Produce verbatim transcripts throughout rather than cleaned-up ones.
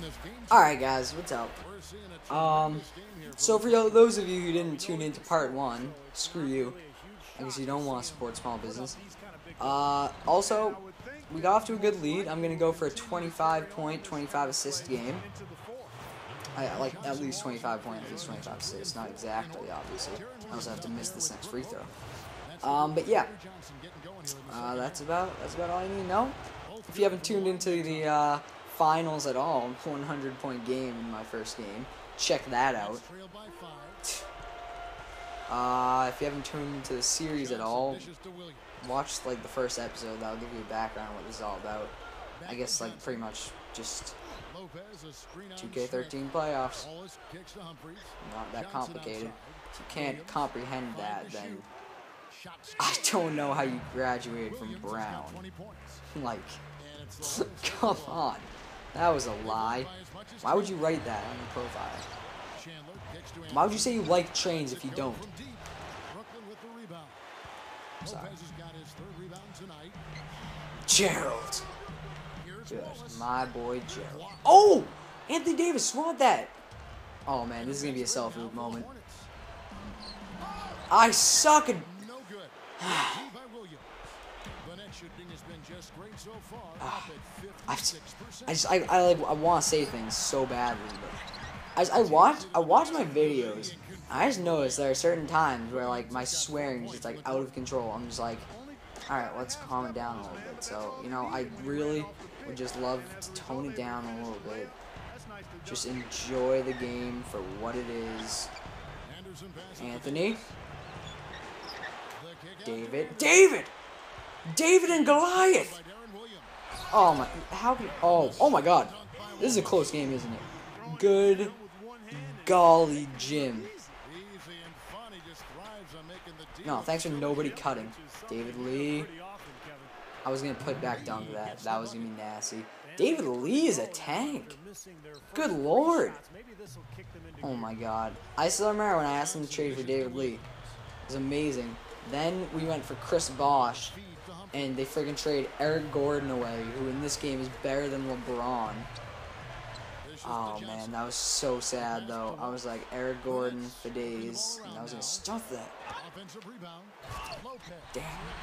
Alright guys, what's up? Um, so for those of you who didn't tune into part one, screw you. I guess you don't want to support small business. Uh, also, we got off to a good lead. I'm going to go for a twenty-five point, twenty-five assist game. I like at least twenty-five point, at least twenty-five assists. Not exactly, obviously. I also have to miss this next free throw. Um, but yeah, uh, that's about that's about all you need to know. If you haven't tuned into the uh, finals at all, one hundred point game in my first game, check that out. Uh, if you haven't tuned into the series at all, watch like the first episode. That'll give you a background on what this is all about. I guess like pretty much just two K thirteen playoffs. Not that complicated. If you can't comprehend that, then I don't know how you graduated from Brown. Like, come on. That was a lie. Why would you write that on your profile? Why would you say you like trains if you don't? Sorry. Gerald. Good. My boy Gerald. Oh! Anthony Davis swat that. Oh man, this is going to be a self-move moment. I suck at... uh, I, I just I I, like, I want to say things so badly, but I I watch I watch my videos. I just notice there are certain times where like my swearing is just like out of control. I'm just like, all right, let's calm it down a little bit. So you know, I really would just love to tone it down a little bit. Just enjoy the game for what it is. Anthony. David. David! David and Goliath! Oh my, how can, oh, oh my god. This is a close game, isn't it? Good golly, Jim. No, thanks for nobody cutting. David Lee. I was going to put back dunk that. That was going to be nasty. David Lee is a tank. Good lord. Oh my god. I still remember when I asked him to trade for David Lee. It was amazing. Then we went for Chris Bosh, and they friggin' traded Eric Gordon away, who in this game is better than LeBron. Oh man, that was so sad though. I was like, Eric Gordon for days, and I was gonna stuff that. Damn.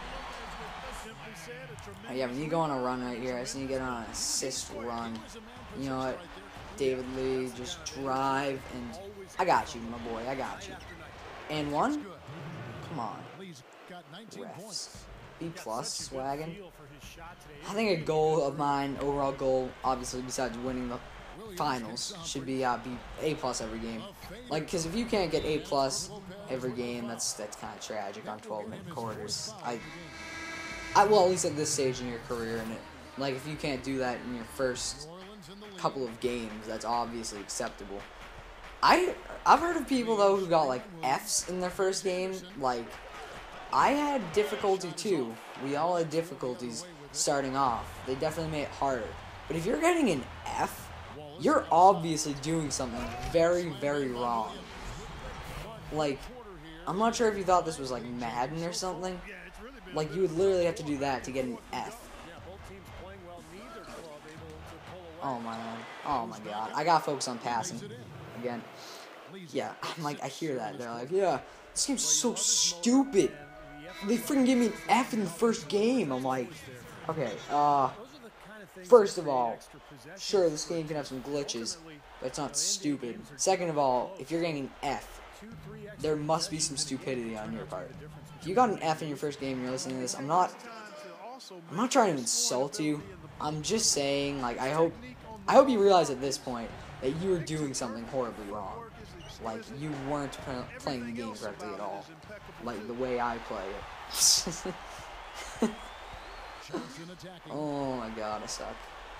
Oh, yeah, we need to go on a run right here. I just need to get on an assist run. You know what? David Lee, just drive, and I got you, my boy. I got you. And one? Come on. Refs. B plus, swaggin'. I think a goal of mine, overall goal, obviously besides winning the finals, should be uh, be A plus every game. Like, because if you can't get A plus every game, that's that's kind of tragic on twelve minute quarters. I, I well, at least at this stage in your career, and it, like if you can't do that in your first couple of games, that's obviously acceptable. I I've heard of people though who got like Fs in their first game. Like, I had difficulty too. We all had difficulties starting off. They definitely made it harder. But if you're getting an F, you're obviously doing something very, very wrong. Like, I'm not sure if you thought this was like Madden or something. Like, you would literally have to do that to get an F. Oh my god. Oh my god. I gotta focus on passing again. Yeah, I'm like, I hear that. They're like, yeah, this game's so stupid. They freaking gave me an F in the first game. I'm like, okay, uh, first of all, sure, this game can have some glitches, but it's not stupid. Second of all, if you're getting an F, there must be some stupidity on your part. If you got an F in your first game and you're listening to this, I'm not, I'm not trying to insult you. I'm just saying, like, I hope, I hope you realize at this point that you were doing something horribly wrong. Like, you weren't playing the game correctly at all. Like, the way I play it. Oh my god, I suck.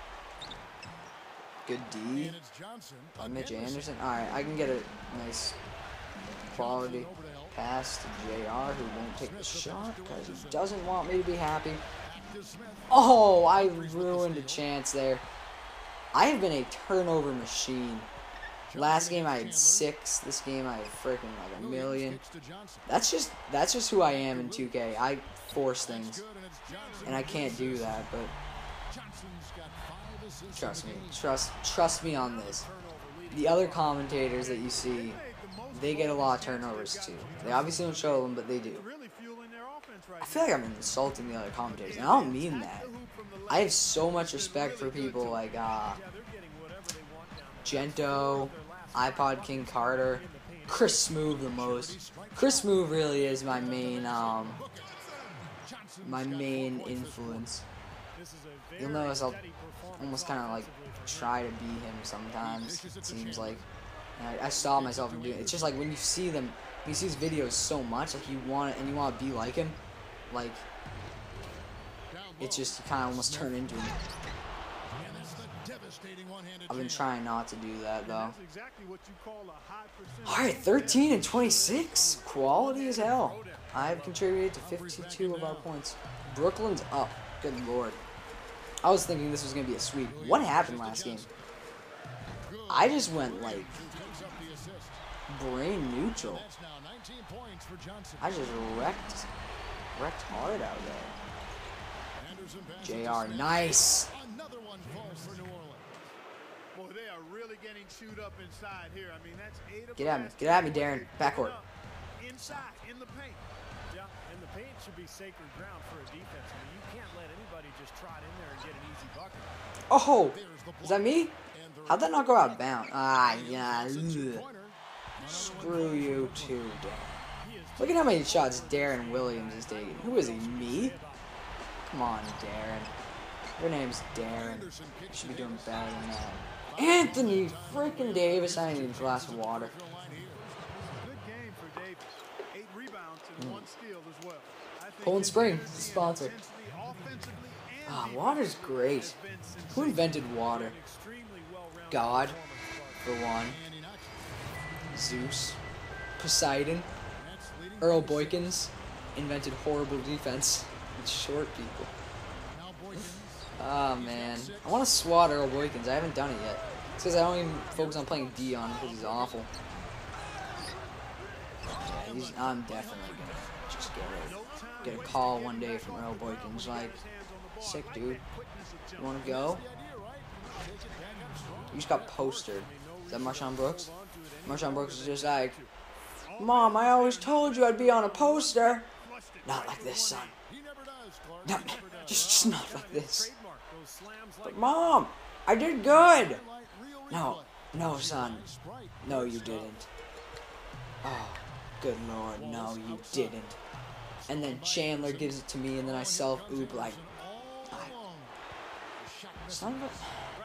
Good D. Uh, Mitch Anderson. Alright, I can get a nice quality pass to J R, who won't take the shot because he doesn't want me to be happy. Oh, I ruined a chance there. I have been a turnover machine. Last game I had six. This game I had freaking like a million. That's just that's just who I am in two K. I force things, and I can't do that. But Trust me. Trust trust me on this. The other commentators that you see, they get a lot of turnovers too. They obviously don't show them, but they do. I feel like I'm insulting the other commentators, and I don't mean that. I have so much respect for people like uh, Gento, iPod King Carter, Chris Smoove the most. Chris Smoove really is my main, um, my main influence. You'll notice I'll almost kind of like try to be him sometimes. It seems like, and I, I saw myself from doing it. It's just like when you see them, when you see his videos so much, like you want it and you want to be like him, like it's just you kind of almost turn into him. I've been trying not to do that though. Alright, thirteen and twenty-six. Quality as hell. I've contributed to fifty-two of our points. Brooklyn's up. Good lord. I was thinking this was going to be a sweep. What happened last game? I just went like brain neutral. I just wrecked, wrecked hard out there. J R, nice. Boy, they are really getting chewed up inside here. I mean, that's eight. Get at me, get at me, Darren. Backcourt. Inside, in the paint. Yeah, and the paint should be sacred ground for a defense. I mean, you can't let anybody just trot in there and get an easy bucket. Oh, is that me? How'd that not go out of bounds? Ah, yeah. Ugh. Screw you too, Darren. Look at how many shots Darren Williams is taking. Who is he? Me? Come on, Darren. Your name's Darren. You should be doing better than that. Anthony freaking Davis. I need a glass of water. Good game for Davis. Eight rebounds and one steal as well. Poland Spring, sponsor. Ah, water's great. Who invented water? God, for one. Zeus. Poseidon. Earl Boykins invented horrible defense. It's short people. Oh man, I want to swat Earl Boykins. I haven't done it yet. It's because I don't even focus on playing D on him because he's awful. Yeah, he's, I'm definitely gonna just get a get a call one day from Earl Boykins like, sick dude, you want to go? You just got postered. Is that Marshawn Brooks? Marshawn Brooks is just like, Mom, I always told you I'd be on a poster. Not like this, son. No, just, just not like this. But Mom, I did good. No, no, son. No, you didn't. Oh, good lord, no, you didn't. And then Chandler gives it to me, and then I self-oop like, I, son of a...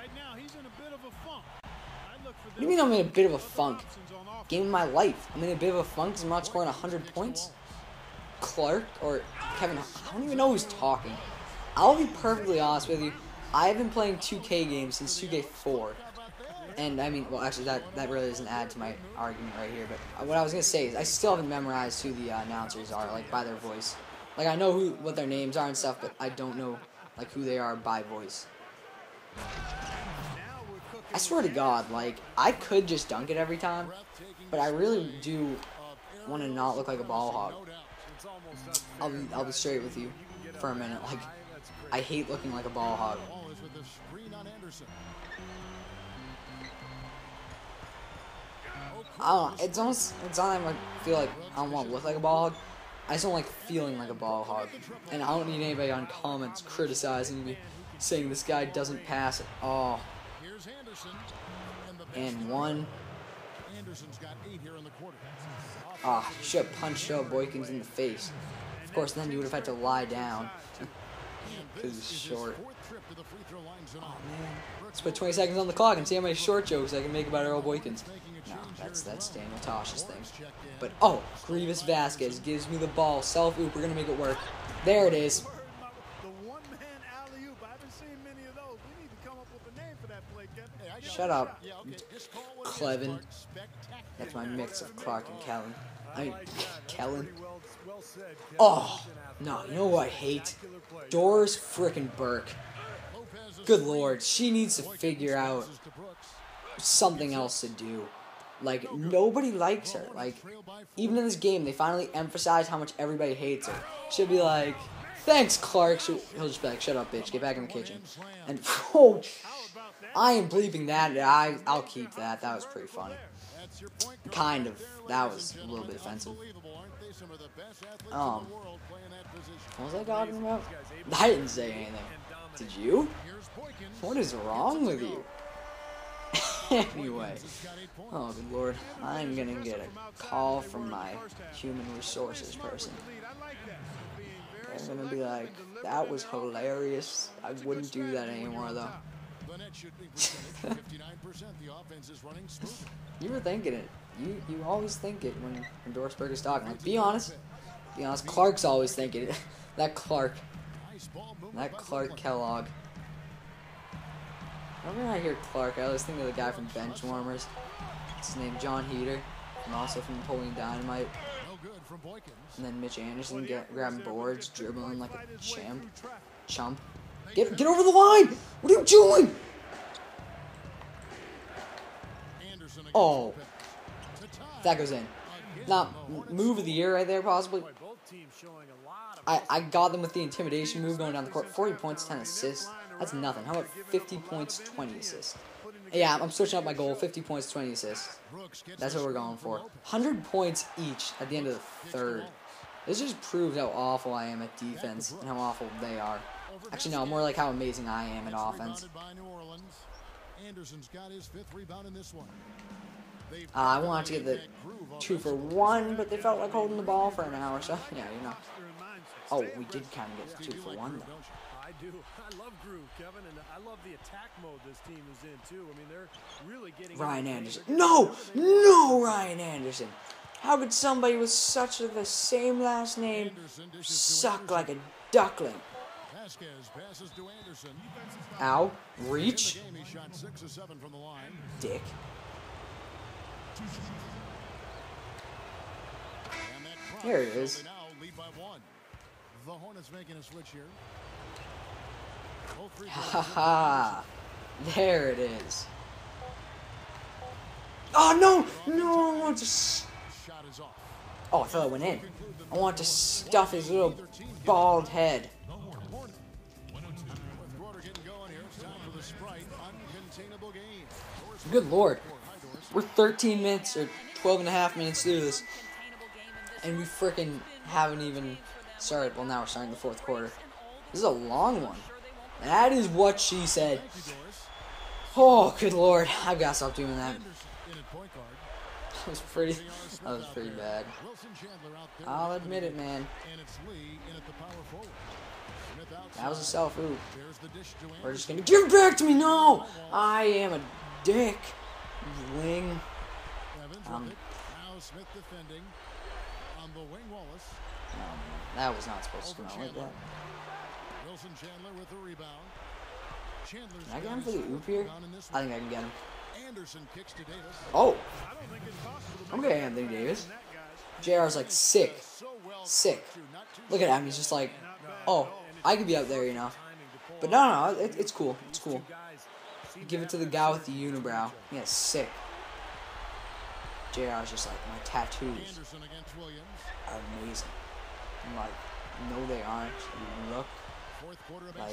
What do you mean I'm in a bit of a funk? Game of my life. I'm in a bit of a funk because I'm not scoring one hundred points. Clark or Kevin, I don't even know who's talking. I'll be perfectly honest with you. I've been playing two K games since two K four. And I mean, well, actually, that, that really doesn't add to my argument right here. But what I was going to say is I still haven't memorized who the uh, announcers are, like, by their voice. Like, I know who what their names are and stuff, but I don't know, like, who they are by voice. I swear to God, like, I could just dunk it every time, but I really do want to not look like a ball hog. I'll be, I'll be straight with you for a minute. Like, I hate looking like a ball hog. I don't know, it's almost, it's not like I feel like I don't want to look like a ball hog. I just don't like feeling like a ball hog. And I don't need anybody on comments criticizing me, saying this guy doesn't pass it. Oh. And one. Ah, oh, you should have punched Joe Boykins in the face. Of course, then you would have had to lie down. Because he's short. Oh, man. Let's put twenty seconds on the clock and see how many short jokes I can make about Earl Boykins. No, that's that's Daniel Tosh's thing. But, oh, Grievous Vasquez gives me the ball. Self-oop, we're going to make it work. There it is. Shut up, Clevin. That's my mix of Clark and Kellen. I mean, Kellen. Oh, no, you know who I hate? Doris frickin' Burke. Good lord, she needs to figure out something else to do. Like, nobody likes her. Like, even in this game, they finally emphasize how much everybody hates her. She'll be like, thanks, Clark. She'll, he'll just be like, shut up, bitch. Get back in the kitchen. And, oh, I am bleeping that. I, I'll keep that. That was pretty funny. Kind of. That was a little bit offensive. Um, what was I talking about? I didn't say anything. Did you? What is wrong with you? Anyway. Oh, good lord. I'm gonna get a call from my human resources person. They're gonna be like, that was hilarious. I wouldn't do that anymore, though. You were thinking it. You you always think it when, when Dorsberg is talking. Like, be honest. Be honest. Clark's always thinking it. That Clark. That Clark Kellogg. Whenever I hear Clark, I always think of the guy from Benchwarmers. What's his name? John Heater. And also from Napoleon Dynamite. And then Mitch Anderson get, grabbing boards, dribbling like a champ. Chump. Get, get over the line! What are you doing? Oh. That goes in. Not move of the year right there, possibly. I, I got them with the intimidation move going down the court. forty points, ten assists. That's nothing. How about fifty points, twenty assists? Yeah, I'm switching up my goal. fifty points, twenty assists. That's what we're going for. one hundred points each at the end of the third. This just proves how awful I am at defense and how awful they are. Actually, no, more like how amazing I am at offense. Uh, I wanted to get the two for one, but they felt like holding the ball for an hour, so, yeah, you know. Oh, we did kind of get the two for one, though. I do. I love groove, Kevin, and I love the attack mode this team is in, too. I mean, they're really getting... Ryan Anderson. No! No, Ryan Anderson! How could somebody with such the same last name suck like a duckling? Ow. Reach. Dick. There it is. The Hornets making a switch here. Ha ha. There it is. Oh no! No, I want to. Oh, I thought it went in. I want to stuff his little bald head. Good lord. We're thirteen minutes or twelve and a half minutes through this. And we freaking haven't even started. Well, now we're starting the fourth quarter. This is a long one. That is what she said. Oh, good lord. I've got to stop doing that. That was pretty, that was pretty bad. I'll admit it, man. That was a self-oop. We're just gonna give it back to me. No! I am a dick. Wing. Um, um, that was not supposed to smell like that. Can I get him for the oop here? I think I can get him. Oh! I'm gonna get Anthony Davis. J R's like sick. Sick. Look at him, he's just like, oh, I could be up there, you know. But no, no, no, it, it's cool. It's cool. Give it to the guy with the unibrow. Yeah, sick. J R's just like, my tattoos are amazing. I'm like, no they aren't. You look like...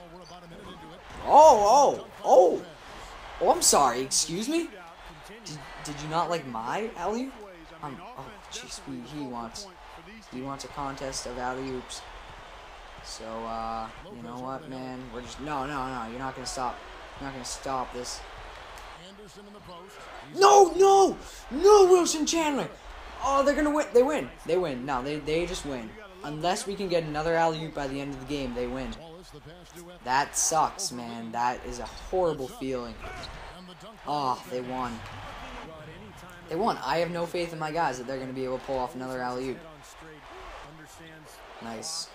Oh, oh, oh! Oh, I'm sorry, excuse me? Did, did you not like my alley-oop? Um, oh, jeez, he wants, he wants a contest of alley-oops. So, uh, you know what, man? We're just, no, no, no, you're not gonna stop, you're not gonna stop this. No, no, no, Wilson Chandler! Oh, they're gonna win, they win, they win. No, they, they just win. Unless we can get another alley-oop by the end of the game, they win. That sucks, man. That is a horrible feeling. Oh, they won. They won. I have no faith in my guys that they're going to be able to pull off another alley-oop. Nice.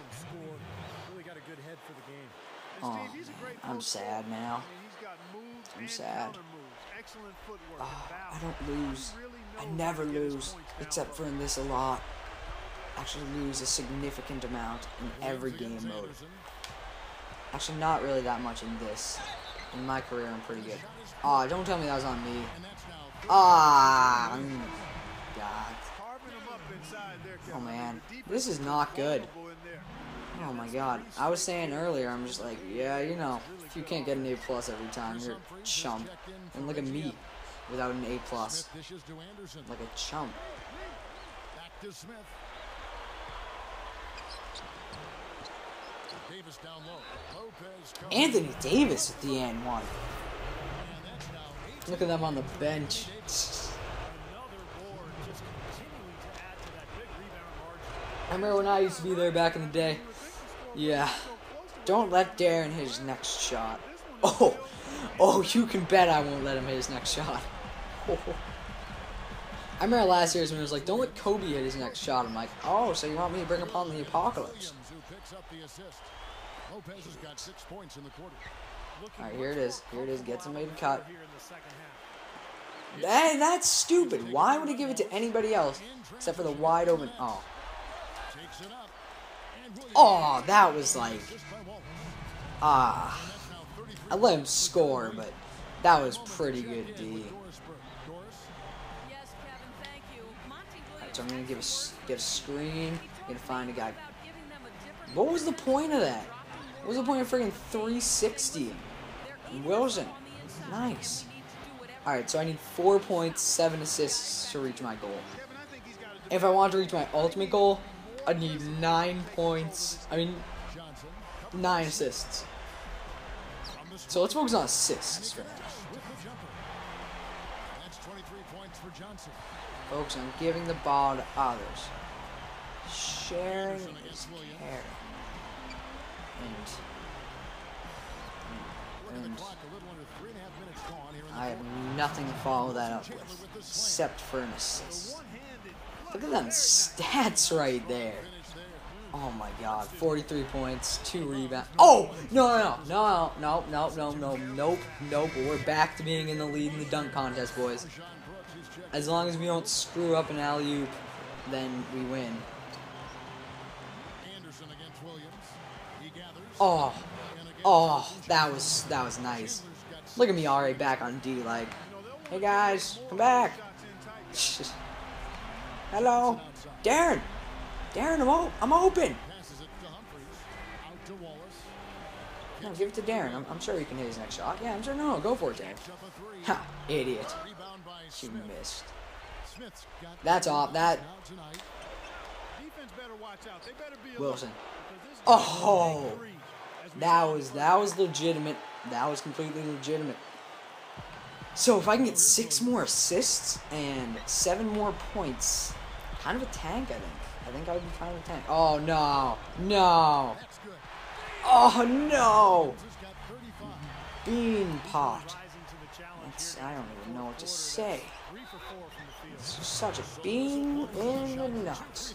Oh, man. I'm sad now. I'm sad. Oh, I don't lose. I never lose, except for in this a lot. Actually lose a significant amount in every game mode. Actually, not really that much in this. In my career, I'm pretty good. Aw, oh, don't tell me that was on me. Ah, God. Oh man, this is not good. Oh my god. I was saying earlier, I'm just like, yeah, you know, if you can't get an A plus every time, you're a chump. And look at me without an A plus. Like a chump. Anthony Davis at the end one. Look at them on the bench. I remember when I used to be there back in the day. Yeah. Don't let Darren hit his next shot. Oh. Oh, you can bet I won't let him hit his next shot. Oh. I remember last year's when it was like, don't let Kobe hit his next shot. I'm like, oh, so you want me to bring upon the apocalypse. Alright, here it is. Here it is. Gets him made a cut. Hey, that's stupid. Why would he give it to anybody else except for the wide open? Oh. Oh, that was like... Ah. I let him score, but that was pretty good D. Alright, so I'm going to give a, get a screen. I'm going to find a guy. What was the point of that? What was the point of freaking three sixty? Wilson. Nice. Alright, so I need four points, seven assists to reach my goal. If I want to reach my ultimate goal, I need nine points. I mean, nine assists. So let's focus on assists for now. Focus on giving the ball to others. Sharing is caring. And, and I have nothing to follow that up with, except for an assist. Look at them stats right there. Oh my god, forty-three points, two rebounds. Oh, no, no, no, no, no, no, no, nope, nope. We're back to being in the lead in the dunk contest, boys. As long as we don't screw up an alley-oop, then we win. Oh, oh, that was that was nice. Look at me already back on D, like, hey guys, come back. Hello, Darren. Darren, I'm, o I'm open. No, give it to Darren. I'm, I'm sure he can hit his next shot. Yeah, I'm sure. No, no, go for it, Darren. Ha, idiot. You missed. That's off. That. Wilson. Oh, that was that was legitimate. That was completely legitimate. So if I can get six more assists and seven more points, kind of a tank, I think. I think I would be kind of a tank. Oh no, no. Oh no. Bean pot. It's, I don't even know what to say. It's such a bean in the nuts.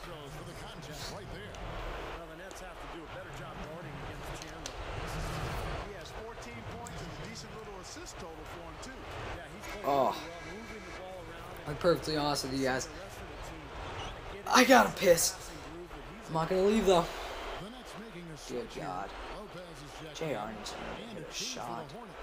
Oh, I'm perfectly honest with you guys. I gotta piss. I'm not gonna leave though. Good God. J R needs to hit a shot.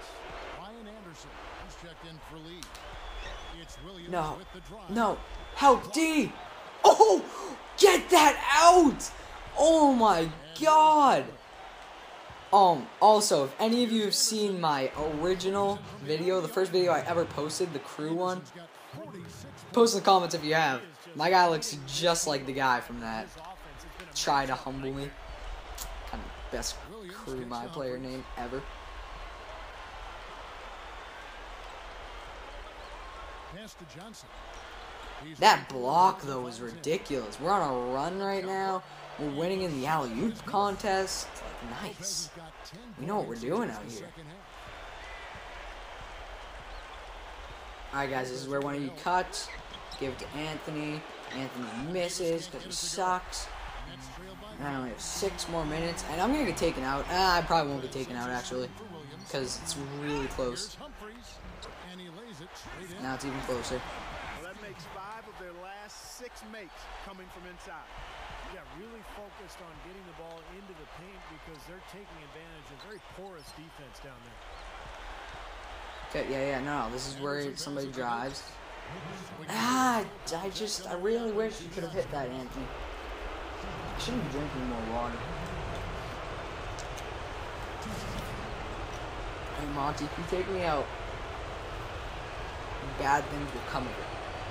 No. No. Help D! Oh! Get that out! Oh my God! Um, also, if any of you have seen my original video, the first video I ever posted, the crew one, post in the comments if you have. My guy looks just like the guy from that. Try to humble me. Kind of best crew my player name ever. That block, though, was ridiculous. We're on a run right now. We're winning in the alley-oop contest. Like, nice. We know what we're doing out here. Alright, guys, this is where one of you cuts. Give it to Anthony. Anthony misses because he sucks. And I only have six more minutes. And I'm going to get taken out. Ah, I probably won't get taken out, actually. Because it's really close. Now it's even closer. Well, that makes five of their last six makes coming from inside. Yeah, really focused on getting the ball into the paint because they're taking advantage of very porous defense down there. Okay, yeah, yeah, no, this is where somebody drives. Ah, I just, I really wish you could have hit that, Anthony. I shouldn't be drinking more water. Hey, Monty, if you take me out, bad things will come of it.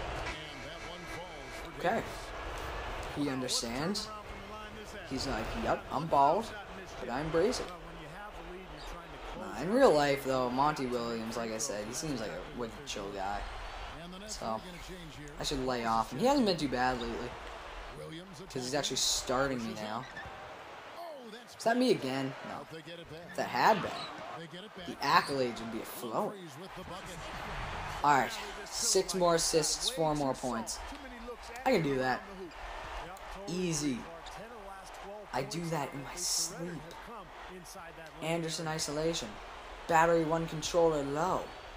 Okay. He understands. He's like, yep, I'm bald, but I embrace it. Nah, in real life, though, Monty Williams, like I said, he seems like a wicked chill guy. So, I should lay off. And he hasn't been too bad lately. Because he's actually starting me now. Is that me again? No. If that had been, the accolades would be afloat. Alright. Six more assists, four more points. I can do that. Easy. I do that in my sleep. Anderson isolation. Battery one controller low.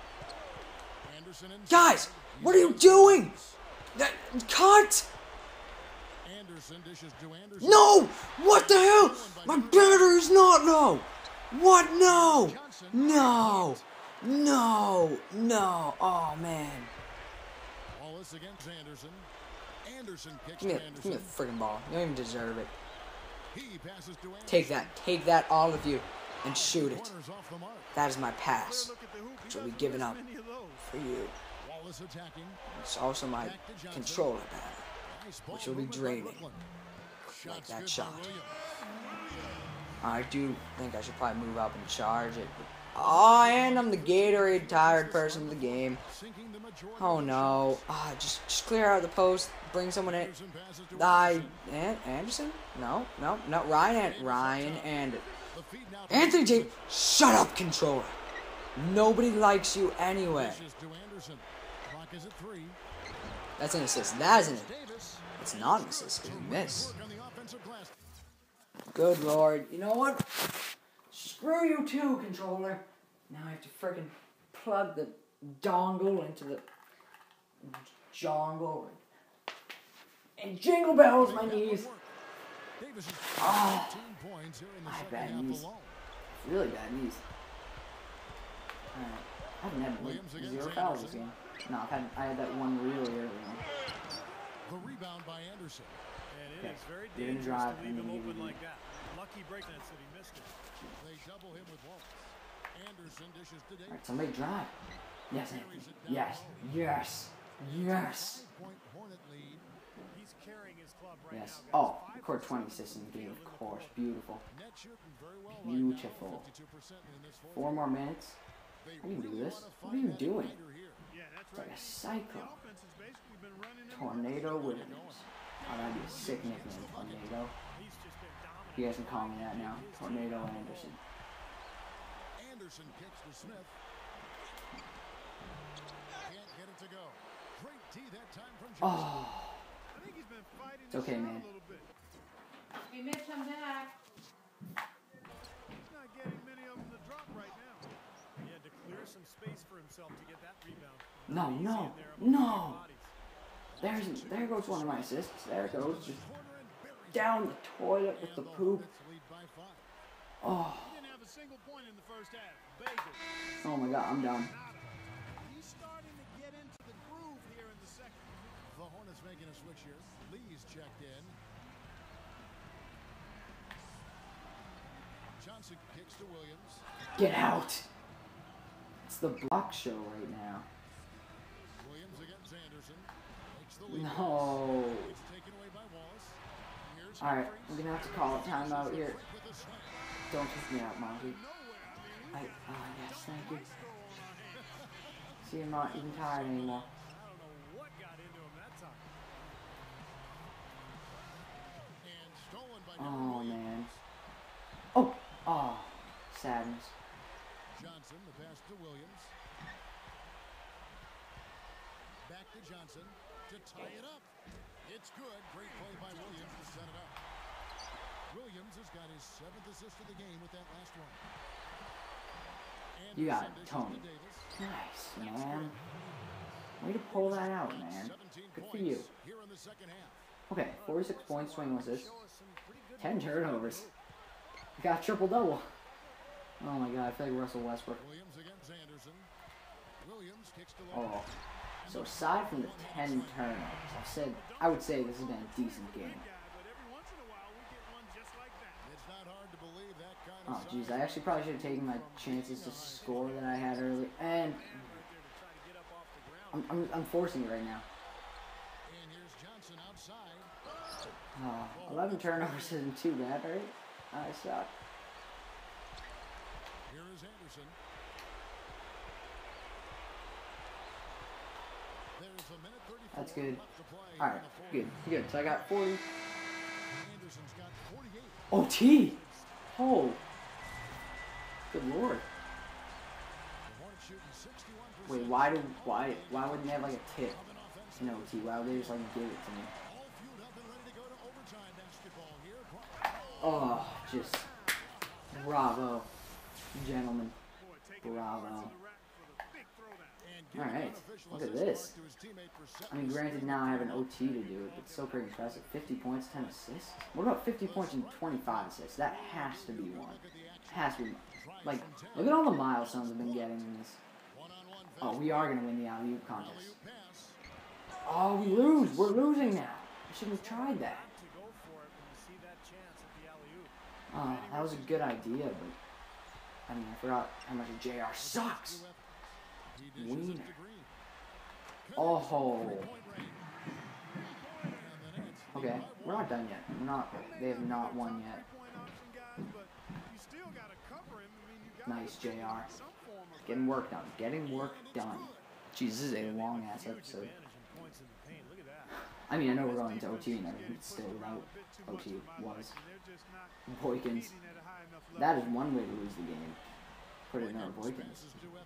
Guys! What are you doing? That, cut! No! What the hell? My battery's not low! What? No! No! No! No! Oh, man. Give me, a, give me the friggin' ball. You don't even deserve it. Take that. Take that, all of you, and shoot it. That is my pass, which will be given up for you. It's also my controller battery, which will be draining, like that shot. I do think I should probably move up and charge it. Oh, and I'm the Gatorade tired person of the game. Oh no. Ah, oh, just just clear out the post. Bring someone in. I and Anderson? No, no, no. Ryan and Ryan and Anthony James. Shut up, controller. Nobody likes you anyway. That's an assist. That isn't it. It's not an assist because you miss. Good lord. You know what? Screw you too, controller. Now I have to frickin' plug the dongle into the jongle. And jingle bells, my knees. Oh, I have bad knees. Really bad knees. Alright. I haven't had like, zero fouls this game. No, I've had, I had that one really early on. The rebound by Anderson. And it Okay. is very You're gonna dangerous drive to leave and him then open you like that. Lucky break that said he missed it. They double him with Wallace. Anderson dishes to Davis. Alright, somebody drive. Yes, Anthony. Yes. Yes. Yes. Point Hornet lead. He's carrying his club right Yes. now. Oh, record twenty assists in the game, of course. Beautiful. Net shooting very well Beautiful. right now, fifty-two percent in this fourth. Four more minutes. I can do this. What are you doing? Yeah, that's It's right. like a cycle. The offense has basically been running in Tornado Williams. Oh, that'd be a sick nickname, Tornado. He's just been dominant. You guys can call me that now. Tornado Anderson. Anderson kicks to Smith. Can't get it to go. Great tee that time from Johnson. Oh, I think he's been fighting it's okay, this man. out a little bit. Hey, Mitch, I'm back. He's not getting many of them to drop right now. He had to clear some space for himself to get that rebound. No, Easy no, in there among no. the bodies. There's, there goes one of my assists. There it goes. Just down the toilet with the poop. Lead by five. Oh, He didn't have a single point in the first half. Bagel. oh my God, I'm done. He's starting to get into the groove here in the second. The Hornets making a switch here. Lee's checked in. Johnson kicks to Williams. Get out. It's the block show right now. Williams against Anderson. Takes the lead. No. It's taken away by Wallace. Here's Alright, Humphries. we're gonna have to call a timeout here. With a slam. Don't kick me out, Monty. I, oh yes, thank you. See, I'm not even tired anymore. I don't know what got into him that time. And stolen by Oh man. Oh, oh, sadness. Johnson, the pass to Williams. Back to Johnson to tie it up. It's good. Great play by Williams to set it up. Williams has got his seventh assist of the game with that last one. You got it, Anderson dishes Tony. to Davis. Nice, man. Way to pull that out, man. seventeen Good for points you. here in the second half. Okay, forty-six points, swing assists, ten turnovers. Got triple double. Oh my God, I feel like Russell Westbrook. Williams against Anderson. Williams kicks to Oh, so aside from the ten turnovers, I said I would say this has been a decent game. But every once in a while, we get one just like that. It's not hard to believe that kind Oh, jeez. I actually probably should have taken my chances to score that I had earlier. And I'm, I'm, I'm forcing it right now. And here's Johnson outside. Oh, eleven turnovers isn't too bad, right? I suck. Here is Anderson. There's a minute thirty-four That's good. left to play All right, in the fourth. good, good. So I got forty. Anderson's got forty-eight. O T. Oh, good lord. The Hornets shooting sixty-one percent. Wait, why do why why wouldn't they have like a tip in O T? Why would they just like give it to me? All fueled up and ready to go to overtime basketball here. Oh, just bravo, gentlemen, bravo. All right, look at this. I mean, granted, now I have an O T to do it, but it's still pretty impressive. fifty points, ten assists. What about fifty points and twenty-five assists? That has to be one. Has to be. Like, look at all the milestones I've been getting in this. Oh, we are gonna win the alley-oop contest. Oh, we lose. We're losing now. I shouldn't have tried that. Oh, that was a good idea, but I mean, I forgot how much J R sucks. Wiener. Oh. Okay, we're not done yet. We're not. They have not won yet. Nice, J R. Getting work done. Getting work done. Jeez, this is a long ass episode. I mean, I know we're going to O T and everything, but still, without O T was. Boykins. That is one way to lose the game. Put it in our Boykins.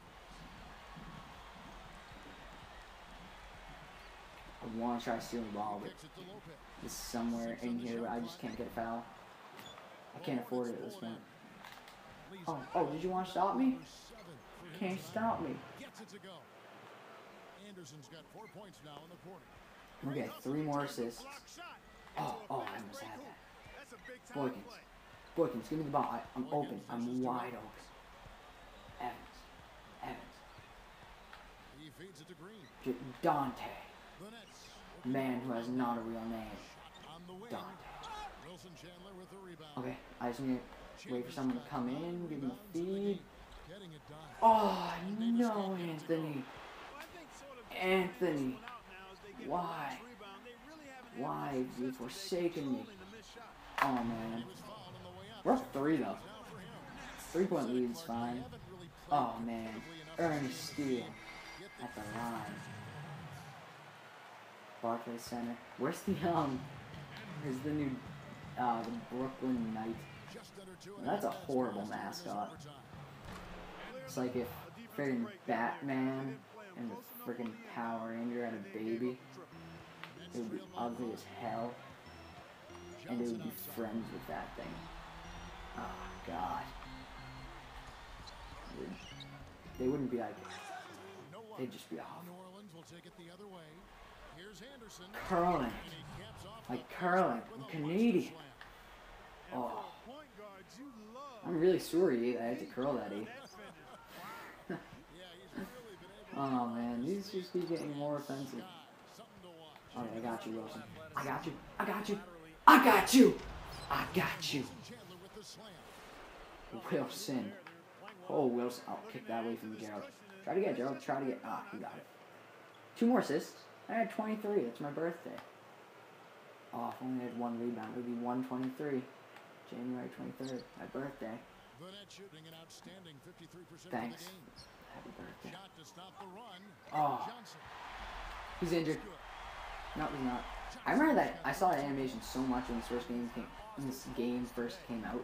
I want to try stealing the ball, but it's somewhere in here where I just can't get a foul. I can't afford it at this point. Oh, oh, did you want to stop me? Can't stop me. Anderson's got four points now in the quarter. Okay, three more assists. Oh, oh, I almost had that. Boykins. Boykins, give me the ball. I, I'm open. I'm wide open. Evans. Evans. He feeds it to Green. Dante. Man who has not a real name. Dante. Wilson Chandler with the rebound. Okay, I just need to wait for someone to come in, give him a feed. Getting it done. Oh, no, Anthony. Anthony. Why? Why have you forsaken me? Oh, man. We're up three, though. Three-point lead's fine. Oh, man. Earn steal at the line. Barclays Center. Where's the, um, where's the new, uh, the Brooklyn Knight? That's a horrible mascot. It's like if friggin' Batman and the friggin' Power Ranger had a baby. It would be ugly as hell. And it would be friends with that thing. Oh, God. They wouldn't be like, they'd just be awful. Curling. Like curling. I'm Canadian. Oh. I'm really sorry I had to curl that eight. Oh man, these just keep getting more offensive. Okay, I got you, Wilson. I got you. I got you. I got you. I got you. Wilson. Oh, Wilson. I'll kick that away from Gerald. Try to get Gerald. Try to get. Ah, he got it. Two more assists. I had twenty-three. It's my birthday. Oh, if only I had one rebound, it would be one twenty-three. January twenty-third. My birthday. Thanks. Happy birthday. Oh. He's injured. No, he's not. I remember that. I saw that animation so much when this first game came. When this game first came out.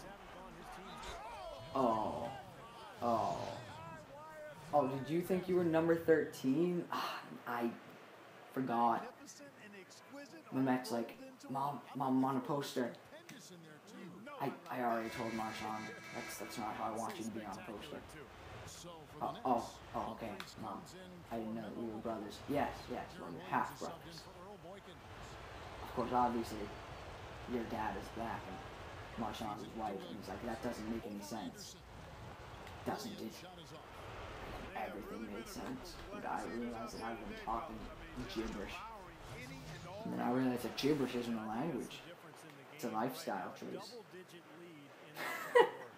Oh. Oh. Oh, did you think you were number thirteen? Ah, I forgot. Mamet's like, Mom, Mom, I'm on a poster. I, I already told Marshawn. That's that's not how I want you to be on a poster. Oh, oh, oh, okay, Mom. I didn't know that we were brothers. Yes, yes, we're half brothers. Of course, obviously, your dad is black and Marshawn's his white, and he's like, that doesn't make any sense. Doesn't it? Everything made sense. But I realized that I've been talking gibberish. And then I realized that gibberish isn't a language. It's a lifestyle choice.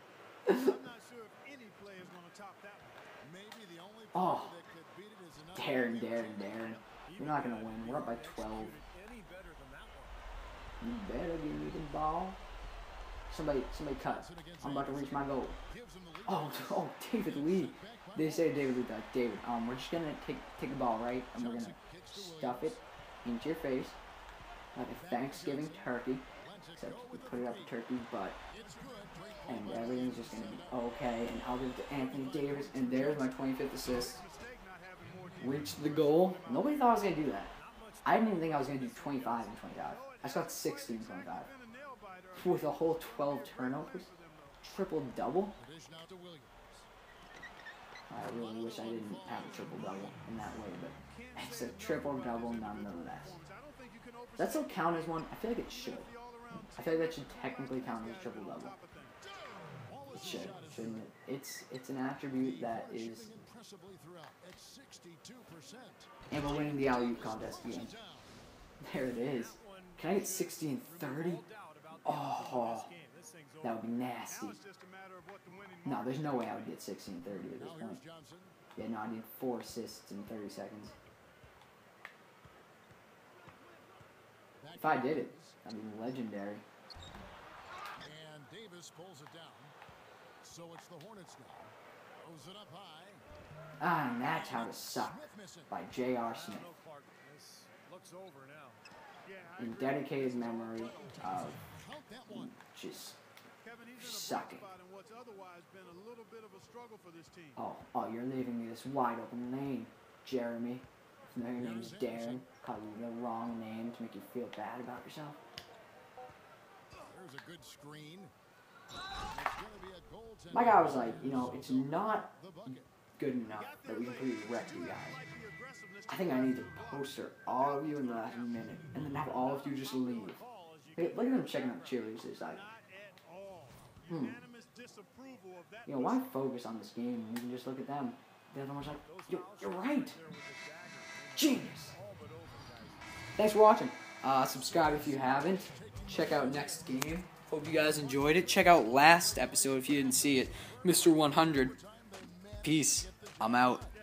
I'm not sure if any player is going to top that one. Maybe the only Oh, player that could beat it is another Darren, Williams. Darren, Darren. We're not gonna win. We're up by twelve. Any better than that one. You better give me the ball. Somebody, somebody cut. I'm about to reach my goal. Gives him the lead. Oh, oh, David Lee. They say David Lee, like, David, um, we're just gonna take take the ball, right? And we're gonna stuff it into your face like a Thanksgiving turkey. Except we put it up the turkey's butt. And everything's just gonna be okay. And I'll give it to Anthony Davis. And there's my twenty-fifth assist. Reached the goal. Nobody thought I was gonna do that. I didn't even think I was gonna do twenty-five and twenty-five. I just got sixteen and twenty-five. With a whole twelve turnovers. Triple double. Dish now to Williams. I really wish I didn't have a triple double in that way, but it's a triple double nonetheless. Does that still count as one? I feel like it should. I feel like that should technically count as a triple double. It should, shouldn't it? It's it's an attribute that is. Impressively throughout at sixty-two percent. And we're winning the alley-oop contest again. There it is. Can I get sixty and thirty? Oh, that would be nasty. No, there's no way I would get sixty and thirty at this Now point. here's Johnson. Yeah, no, I need four assists in thirty seconds. If I did it, that'd be legendary. And Davis pulls it down. So it's the Hornets now. Throws it up high. Ah, and that's how to suck Smith missing. by J R Smith. This looks over now. Yeah, In dedicated memory of Count that one. just Kevin, he's in a sucking. spot in what's otherwise been a little bit of a struggle for this team. Oh, oh, you're leaving me this wide open lane, Jeremy. If your name is Darren, call you the wrong name to make you feel bad about yourself. There's a good screen. It's gonna be a goaltender. My guy was like, you know, it's not The bucket. good enough that we completely wrecked you guys. I think I need to poster all of you in the last minute, and then have all of you just leave. Look, look at them checking out cheerleaders. It's like, hmm. You know, why focus on this game? You can just look at them. The other one's like, you're, you're right. Genius. Thanks for watching. Uh, subscribe if you haven't. Check out next game. Hope you guys enjoyed it. Check out last episode if you didn't see it. Mister one hundred. Peace. I'm out.